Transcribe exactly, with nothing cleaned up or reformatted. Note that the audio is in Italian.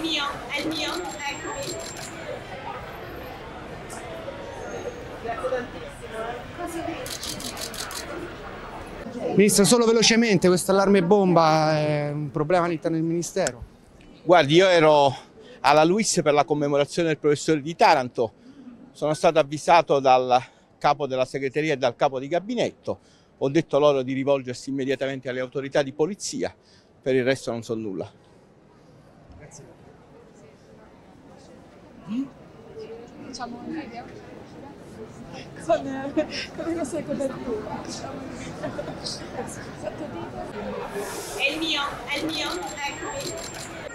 mio, è il mio, eccomi. Grazie tantissimo. Ministro, solo velocemente, questo allarme bomba è un problema all'interno del Ministero? Guardi, io ero alla Luis per la commemorazione del professore di Taranto, sono stato avvisato dal capo della segreteria e dal capo di gabinetto, ho detto loro di rivolgersi immediatamente alle autorità di polizia, per il resto non so nulla. Grazie. Facciamo un video con, con le nostre coperture. È il mio, è il mio, eccomi.